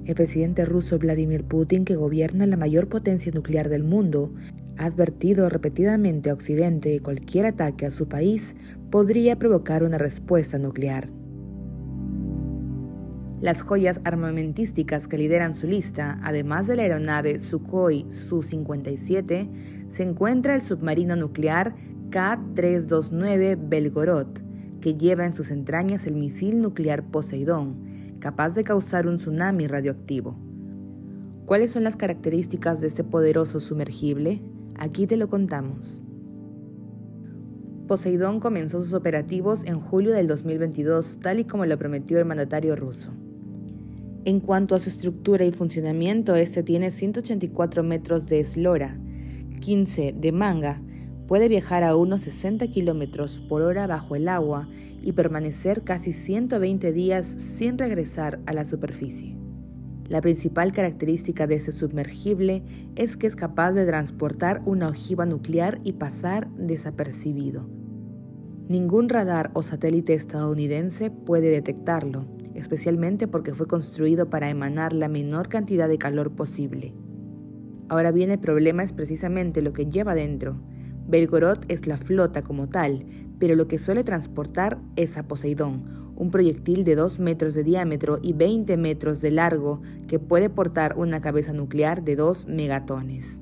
El presidente ruso Vladimir Putin, que gobierna la mayor potencia nuclear del mundo, ha advertido repetidamente a Occidente que cualquier ataque a su país podría provocar una respuesta nuclear. Las joyas armamentísticas que lideran su lista, además de la aeronave Sukhoi Su-57, se encuentra el submarino nuclear K-329 Belgorod, que lleva en sus entrañas el misil nuclear Poseidón, capaz de causar un tsunami radioactivo. ¿Cuáles son las características de este poderoso sumergible? Aquí te lo contamos. Poseidón comenzó sus operativos en julio del 2022, tal y como lo prometió el mandatario ruso. En cuanto a su estructura y funcionamiento, este tiene 184 metros de eslora, 15 de manga, puede viajar a unos 60 km por hora bajo el agua y permanecer casi 120 días sin regresar a la superficie. La principal característica de este sumergible es que es capaz de transportar una ojiva nuclear y pasar desapercibido. Ningún radar o satélite estadounidense puede detectarlo, especialmente porque fue construido para emanar la menor cantidad de calor posible. Ahora bien, el problema es precisamente lo que lleva dentro. Belgorod es la flota como tal, pero lo que suele transportar es a Poseidón, un proyectil de 2 metros de diámetro y 20 metros de largo que puede portar una cabeza nuclear de 2 megatones.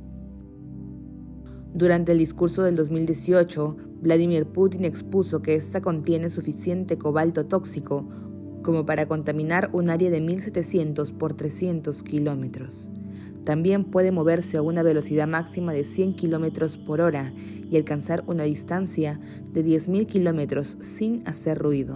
Durante el discurso del 2018, Vladimir Putin expuso que esta contiene suficiente cobalto tóxico como para contaminar un área de 1.700 por 300 kilómetros. También puede moverse a una velocidad máxima de 100 km por hora y alcanzar una distancia de 10.000 kilómetros sin hacer ruido.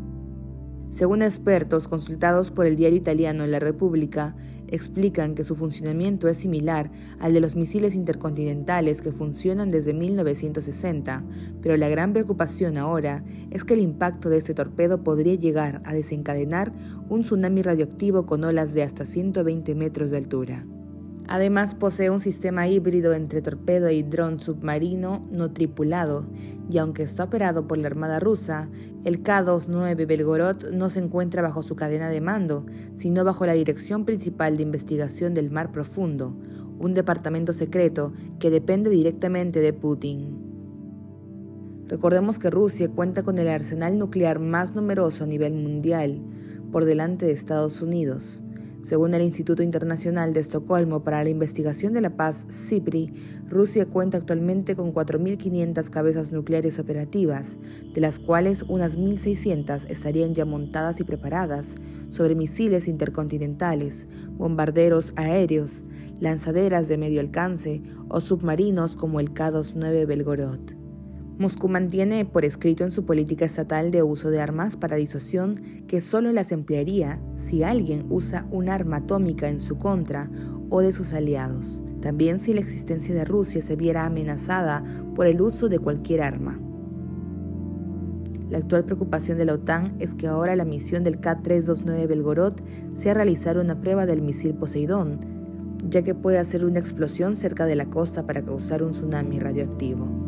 Según expertos consultados por el diario italiano La Repubblica, explican que su funcionamiento es similar al de los misiles intercontinentales que funcionan desde 1960, pero la gran preocupación ahora es que el impacto de este torpedo podría llegar a desencadenar un tsunami radioactivo con olas de hasta 120 metros de altura. Además, posee un sistema híbrido entre torpedo y dron submarino no tripulado, y aunque está operado por la Armada rusa, el K-29 Belgorod no se encuentra bajo su cadena de mando, sino bajo la Dirección Principal de Investigación del Mar Profundo, un departamento secreto que depende directamente de Putin. Recordemos que Rusia cuenta con el arsenal nuclear más numeroso a nivel mundial, por delante de Estados Unidos. Según el Instituto Internacional de Estocolmo para la Investigación de la Paz, SIPRI, Rusia cuenta actualmente con 4.500 cabezas nucleares operativas, de las cuales unas 1.600 estarían ya montadas y preparadas sobre misiles intercontinentales, bombarderos aéreos, lanzaderas de medio alcance o submarinos como el K-29 Belgorod. Moscú mantiene por escrito en su política estatal de uso de armas para disuasión que solo las emplearía si alguien usa un arma atómica en su contra o de sus aliados. También si la existencia de Rusia se viera amenazada por el uso de cualquier arma. La actual preocupación de la OTAN es que ahora la misión del K-329 Belgorod sea realizar una prueba del misil Poseidón, ya que puede hacer una explosión cerca de la costa para causar un tsunami radioactivo.